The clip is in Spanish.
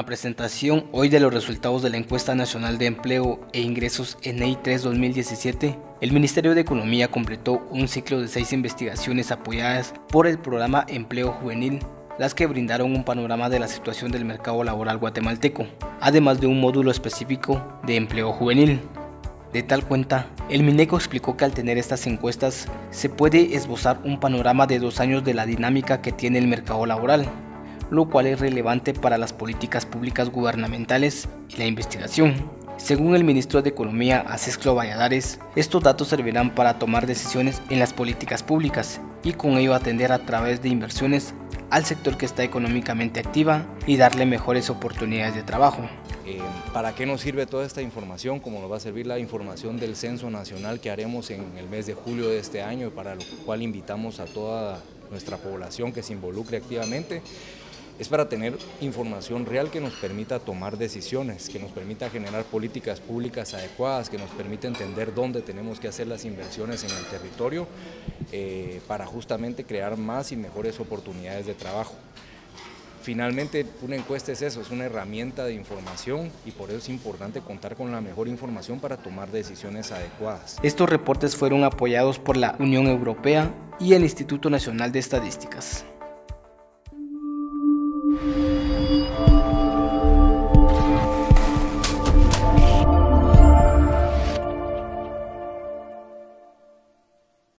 presentación hoy de los resultados de la Encuesta Nacional de Empleo e Ingresos ENEI 3 2017, el Ministerio de Economía completó un ciclo de 6 investigaciones apoyadas por el programa Empleo Juvenil, las que brindaron un panorama de la situación del mercado laboral guatemalteco, además de un módulo específico de empleo juvenil. De tal cuenta, el Mineco explicó que al tener estas encuestas se puede esbozar un panorama de 2 años de la dinámica que tiene el mercado laboral, lo cual es relevante para las políticas públicas gubernamentales y la investigación. Según el ministro de Economía, Acesclo Valladares, estos datos servirán para tomar decisiones en las políticas públicas y con ello atender a través de inversiones al sector que está económicamente activa y darle mejores oportunidades de trabajo. ¿Para qué nos sirve toda esta información? Como nos va a servir la información del Censo Nacional que haremos en el mes de julio de este año, para lo cual invitamos a toda nuestra población que se involucre activamente. Es para tener información real que nos permita tomar decisiones, que nos permita generar políticas públicas adecuadas, que nos permita entender dónde tenemos que hacer las inversiones en el territorio para justamente crear más y mejores oportunidades de trabajo. Finalmente, una encuesta es eso, es una herramienta de información y por eso es importante contar con la mejor información para tomar decisiones adecuadas. Estos reportes fueron apoyados por la Unión Europea y el Instituto Nacional de Estadísticas.